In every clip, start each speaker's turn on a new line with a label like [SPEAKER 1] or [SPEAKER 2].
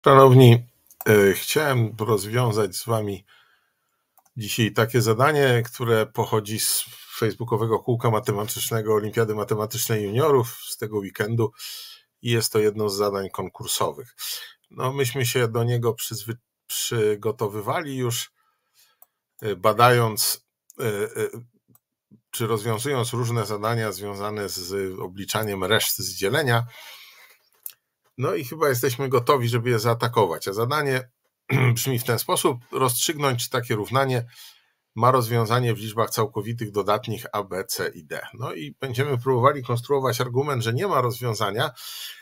[SPEAKER 1] Szanowni, chciałem rozwiązać z Wami dzisiaj takie zadanie, które pochodzi z facebookowego kółka matematycznego Olimpiady Matematycznej Juniorów z tego weekendu i jest to jedno z zadań konkursowych. No, myśmy się do niego przygotowywali już, badając czy rozwiązując różne zadania związane z obliczaniem reszty z dzielenia. No i chyba jesteśmy gotowi, żeby je zaatakować. A zadanie brzmi w ten sposób: rozstrzygnąć, czy takie równanie ma rozwiązanie w liczbach całkowitych dodatnich a, b, c i d. No i będziemy próbowali konstruować argument, że nie ma rozwiązania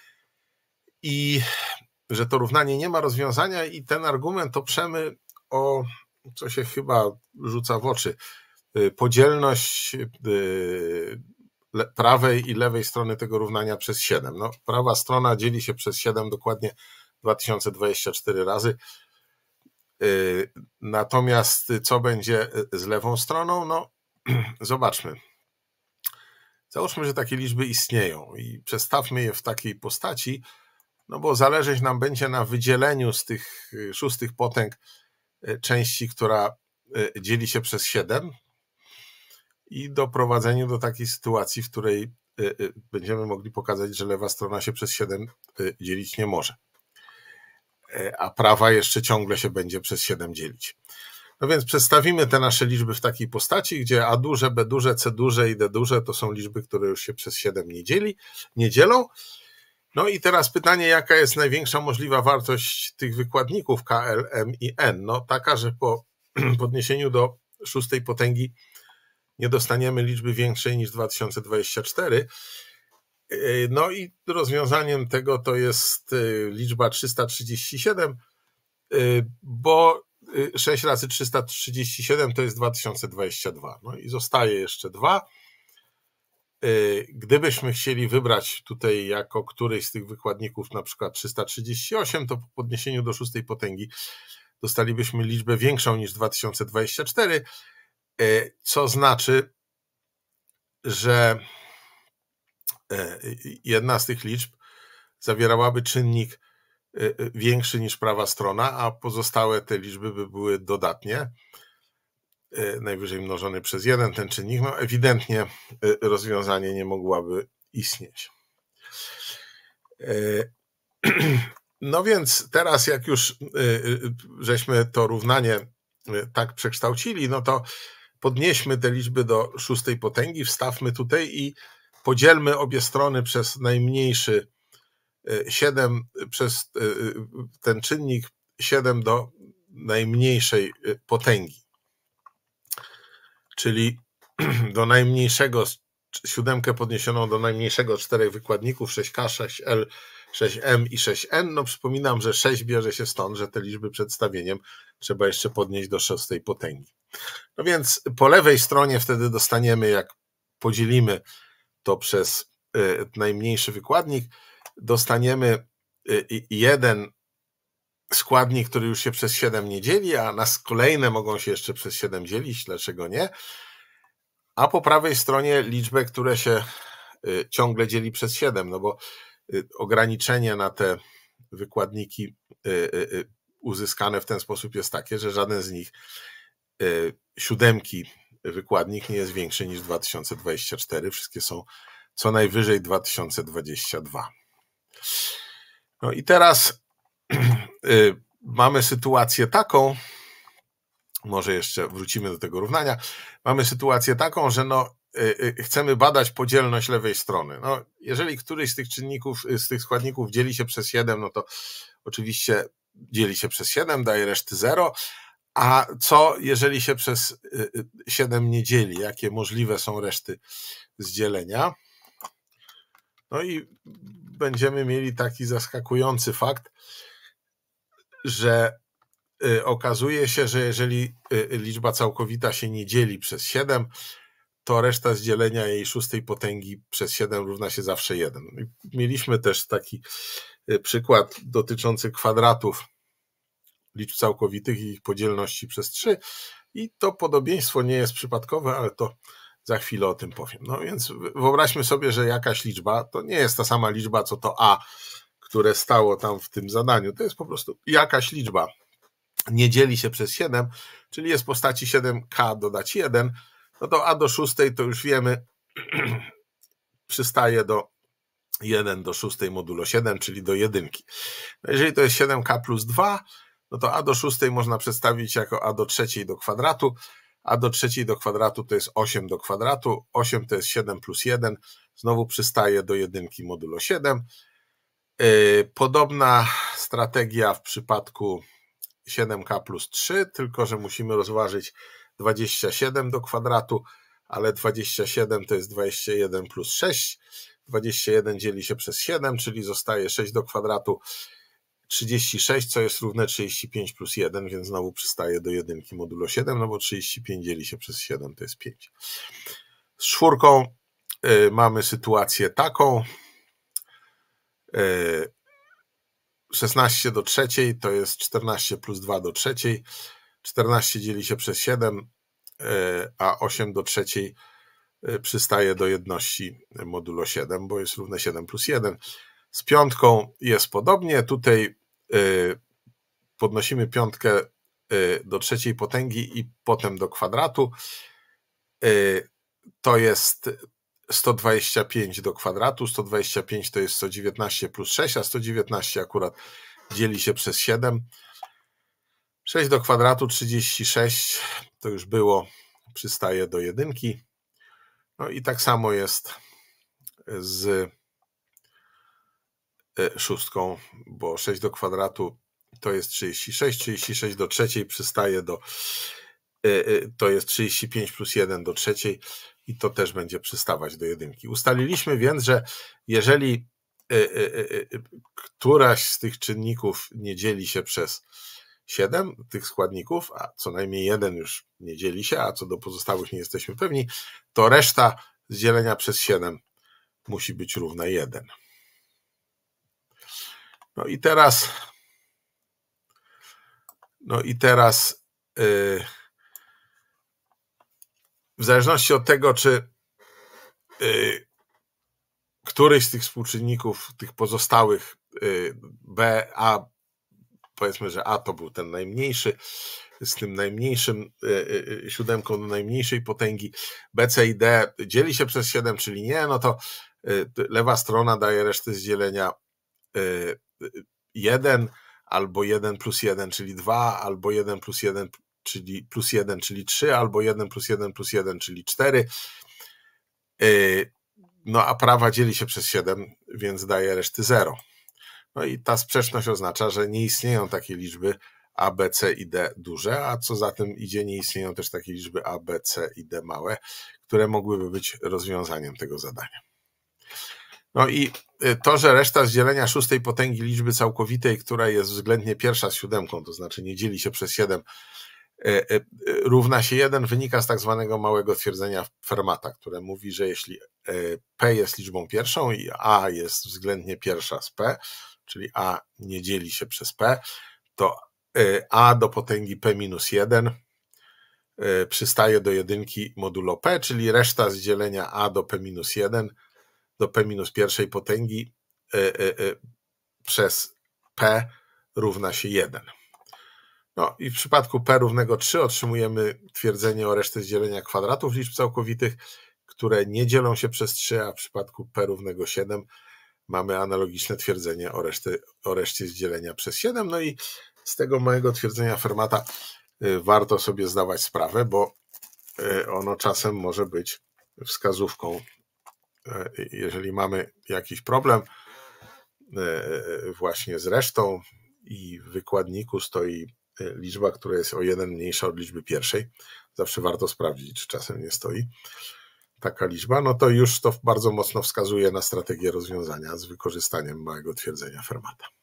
[SPEAKER 1] i że to równanie nie ma rozwiązania, i ten argument oprzemy o, co się chyba rzuca w oczy, podzielność prawej i lewej strony tego równania przez 7. No, prawa strona dzieli się przez 7 dokładnie 2024 razy. Natomiast co będzie z lewą stroną? No, zobaczmy. Załóżmy, że takie liczby istnieją i przestawmy je w takiej postaci, no bo zależeć nam będzie na wydzieleniu z tych szóstych potęg części, która dzieli się przez 7, i doprowadzeniu do takiej sytuacji, w której będziemy mogli pokazać, że lewa strona się przez 7 dzielić nie może, a prawa jeszcze ciągle się będzie przez 7 dzielić. No więc przedstawimy te nasze liczby w takiej postaci, gdzie a duże, b duże, c duże i d duże to są liczby, które już się przez 7 nie dzielą. No i teraz pytanie, jaka jest największa możliwa wartość tych wykładników k, l, m i n? No taka, że po podniesieniu do szóstej potęgi nie dostaniemy liczby większej niż 2024. No i rozwiązaniem tego to jest liczba 337, bo 6 razy 337 to jest 2022. No i zostaje jeszcze 2. Gdybyśmy chcieli wybrać tutaj jako któryś z tych wykładników na przykład 338, to po podniesieniu do szóstej potęgi dostalibyśmy liczbę większą niż 2024, co znaczy, że jedna z tych liczb zawierałaby czynnik większy niż prawa strona, a pozostałe te liczby by były dodatnie, najwyżej mnożony przez 1 ten czynnik. No ewidentnie rozwiązanie nie mogłaby istnieć. No więc teraz, jak już żeśmy to równanie tak przekształcili, no to podnieśmy te liczby do szóstej potęgi, wstawmy tutaj i podzielmy obie strony przez najmniejszy 7, przez ten czynnik 7 do najmniejszej potęgi. Czyli do najmniejszego, 7 podniesioną do najmniejszego z 4 wykładników, 6k, 6l, 6m i 6n. No przypominam, że 6 bierze się stąd, że te liczby przedstawieniem trzeba jeszcze podnieść do szóstej potęgi. No więc po lewej stronie wtedy dostaniemy, jak podzielimy to przez najmniejszy wykładnik, dostaniemy jeden składnik, który już się przez 7 nie dzieli, a nas kolejne mogą się jeszcze przez 7 dzielić, dlaczego nie? A po prawej stronie liczbę, które się ciągle dzieli przez 7, no bo ograniczenie na te wykładniki uzyskane w ten sposób jest takie, że żaden z nich, 7 wykładnik, nie jest większy niż 2024. Wszystkie są co najwyżej 2022. No i teraz mamy sytuację taką, może jeszcze wrócimy do tego równania, mamy sytuację taką, że no, chcemy badać podzielność lewej strony. No, jeżeli któryś z tych czynników, z tych składników dzieli się przez 7, no to oczywiście dzieli się przez 7, daje reszty 0, a co jeżeli się przez 7 nie dzieli? Jakie możliwe są reszty z dzielenia? No i będziemy mieli taki zaskakujący fakt, że okazuje się, że jeżeli liczba całkowita się nie dzieli przez 7, to reszta z dzielenia jej szóstej potęgi przez 7 równa się zawsze 1. Mieliśmy też taki przykład dotyczący kwadratów liczb całkowitych i ich podzielności przez 3 i to podobieństwo nie jest przypadkowe, ale to za chwilę o tym powiem. No więc wyobraźmy sobie, że jakaś liczba to nie jest ta sama liczba, co to a, które stało tam w tym zadaniu, to jest po prostu jakaś liczba nie dzieli się przez 7, czyli jest w postaci 7k dodać 1, no to a do 6 to już wiemy, przystaje do 1 do 6 modulo 7, czyli do 1. No jeżeli to jest 7k plus 2, no to a do 6 można przedstawić jako a do 3 do kwadratu, a do 3 do kwadratu to jest 8 do kwadratu, 8 to jest 7 plus 1, znowu przystaje do 1 modulo 7. Podobna strategia w przypadku 7k plus 3, tylko że musimy rozważyć 27 do kwadratu, ale 27 to jest 21 plus 6, 21 dzieli się przez 7, czyli zostaje 6 do kwadratu, 36, co jest równe 35 plus 1, więc znowu przystaje do 1 modulo 7, no bo 35 dzieli się przez 7, to jest 5. Z 4 mamy sytuację taką, 16 do 3 to jest 14 plus 2 do 3, 14 dzieli się przez 7, a 8 do 3 przystaje do jedności modulo 7, bo jest równe 7 plus 1. Z 5 jest podobnie, tutaj podnosimy 5 do 3 potęgi i potem do kwadratu, to jest 125 do kwadratu, 125 to jest 119 plus 6, a 119 akurat dzieli się przez 7. 6 do kwadratu, 36, to już było, przystaje do 1. No i tak samo jest z 6, bo 6 do kwadratu to jest 36, 36 do 3 przystaje do, to jest 35 plus 1 do 3 i to też będzie przystawać do 1. Ustaliliśmy więc, że jeżeli któraś z tych czynników nie dzieli się przez 7 tych składników, a co najmniej jeden już nie dzieli się, a co do pozostałych nie jesteśmy pewni, to reszta z dzielenia przez 7 musi być równa 1. No i teraz w zależności od tego, czy któryś z tych współczynników, tych pozostałych B, A, powiedzmy, że A to był ten najmniejszy, z tym najmniejszym 7 do najmniejszej potęgi, B, C i D dzieli się przez 7, czyli nie, no to lewa strona daje resztę z dzielenia 1, albo 1 plus 1, czyli 2, albo 1 plus 1, czyli plus 1, czyli 3, albo 1 plus 1 plus 1, czyli 4. No a prawa dzieli się przez 7, więc daje reszty 0. No i ta sprzeczność oznacza, że nie istnieją takie liczby A, B, C i D duże, a co za tym idzie, nie istnieją też takie liczby A, B, C i D małe, które mogłyby być rozwiązaniem tego zadania. No i to, że reszta z dzielenia 6 potęgi liczby całkowitej, która jest względnie pierwsza z 7, to znaczy nie dzieli się przez 7, równa się 1, wynika z tak zwanego małego twierdzenia Fermata, które mówi, że jeśli P jest liczbą pierwszą i A jest względnie pierwsza z P, czyli A nie dzieli się przez P, to A do potęgi P minus 1 przystaje do 1 modulo P, czyli reszta z dzielenia A do P minus 1 do P minus pierwszej potęgi przez P równa się 1. No i w przypadku P równego 3 otrzymujemy twierdzenie o reszcie z dzielenia kwadratów liczb całkowitych, które nie dzielą się przez 3, a w przypadku P równego 7 mamy analogiczne twierdzenie o reszcie z dzielenia przez 7. No i z tego małego twierdzenia Fermata warto sobie zdawać sprawę, bo ono czasem może być wskazówką. Jeżeli mamy jakiś problem właśnie z resztą i w wykładniku stoi liczba, która jest o 1 mniejsza od liczby pierwszej, zawsze warto sprawdzić, czy czasem nie stoi taka liczba, no to już to bardzo mocno wskazuje na strategię rozwiązania z wykorzystaniem małego twierdzenia Fermata.